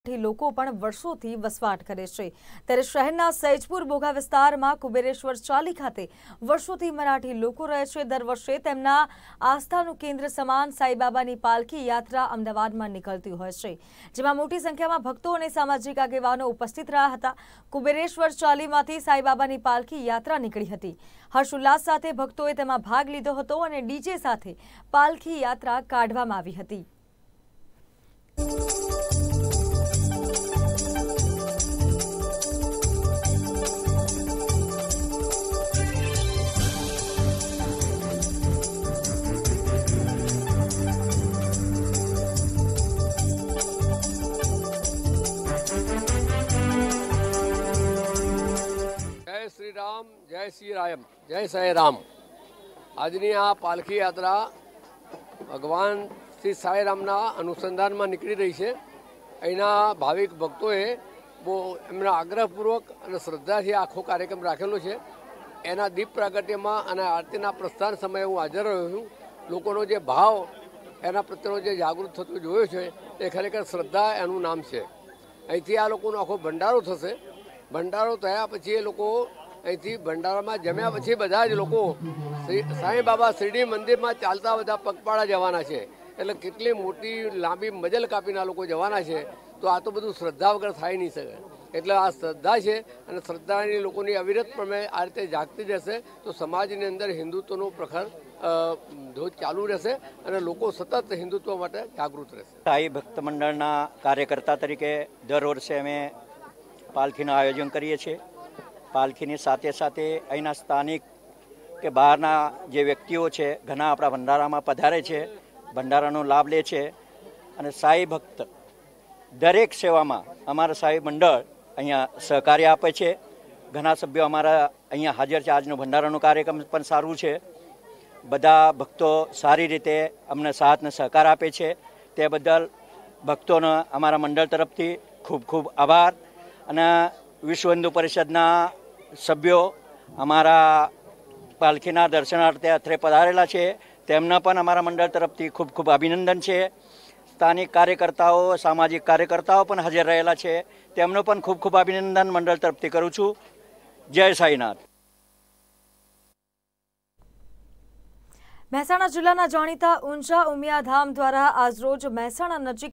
લોકો પણ વર્ષોથી વસવાટ કરે છે ત્યારે શહેરના સૈજપુર બોઘા વિસ્તારમાં કુબેરેશ્વર ચાલી ખાતે વર્ષોથી મરાઠી લોકો રહે છે। દર વર્ષે તેમના આસ્થાનું કેન્દ્ર સમાન સાઈબાબાની પાલખી યાત્રા અમદાવાદમાં નીકળતી હોય છે, જેમાં મોટી સંખ્યામાં ભક્તો અને સામાજિક આગેવાનો ઉપસ્થિત રહ્યા હતા। કુબેરેશ્વર ચાલીમાંથી સાઈબાબાની પાલખી યાત્રા નીકળી હતી। હર્ષોલ્લાસ સાથે ભક્તોએ તેમાં ભાગ લીધો હતો અને ડીજે સાથે પાલખી યાત્રા કાઢવામાં આવી હતી। जय श्री राम जय साई राम। આજની આ પાલખી યાત્રા ભગવાન શ્રી સાઈ રામના અનુસંધાનમાં નીકળી રહી છે। અહીંના ભાવિક ભક્તોએ બહુ એમના આગ્રહપૂર્વક અને શ્રદ્ધાથી આખો કાર્યક્રમ રાખેલો છે। એના દીપ પ્રાગટ્યમાં અને આરતીના પ્રસ્થાન સમયે હું હાજર રહ્યો છું। લોકોનો જે ભાવ એના પ્રત્યેનો જે જાગૃત થતો જોયો છે એ ખરેખર શ્રદ્ધા એનું નામ છે। અહીંથી આ લોકોનો આખો ભંડારો થશે। ભંડારો થયા પછી એ લોકો અહીંથી ભંડારામાં જમ્યા પછી બધા જ લોકો સાંઈ બાબા શિરડી મંદિરમાં ચાલતા બધા પગપાળા જવાના છે। એટલે કેટલી મોટી લાંબી મજલ કાપીને લોકો જવાના છે, તો આ તો બધું શ્રદ્ધા વગર થાય નહીં શકે। એટલે આ શ્રદ્ધા છે અને શ્રદ્ધાની લોકોની અવિરતપણે આ રીતે જાગતી રહેશે તો સમાજની અંદર હિન્દુત્વનો પ્રખર ધોધ ચાલુ રહેશે અને લોકો સતત હિન્દુત્વ માટે જાગૃત રહેશે। સાઈ ભક્ત મંડળના કાર્યકર્તા તરીકે દર વર્ષે અમે પાલખીનું આયોજન કરીએ છીએ। પાલખીની સાથે સાથે અહીંના સ્થાનિક કે બહારના જે વ્યક્તિઓ છે ઘણા આપણા ભંડારામાં પધારે છે, ભંડારાનો લાભ લે છે અને સાઈ ભક્ત દરેક સેવામાં અમારા સાઈ મંડળ અહીંયા સહકાર્ય આપે છે। ઘણા સભ્યો અમારા અહીંયા હાજર છે। આજનો ભંડારાનો કાર્યક્રમ પણ સારું છે। બધા ભક્તો સારી રીતે અમને સાથ અને સહકાર આપે છે, તે બદલ ભક્તોનો અમારા મંડળ તરફથી ખૂબ ખૂબ આભાર। અને વિશ્વ હિન્દુ પરિષદના સભ્યો અમારા પાલખીના દર્શનાર્થે અત્રે પધારેલા છે, તેમના પણ અમારા મંડળ તરફથી ખૂબ ખૂબ અભિનંદન છે। સ્થાનિક કાર્યકર્તાઓ, સામાજિક કાર્યકર્તાઓ પણ હાજર રહેલા છે, તેમનો પણ ખૂબ ખૂબ અભિનંદન મંડળ તરફથી કરું છું। જય સાઈનાથ। મહેસાણા જિલ્લાના જાણીતા ઊંઝા ઉમિયા ધામ દ્વારા આજરોજ મહેસાણા નજીક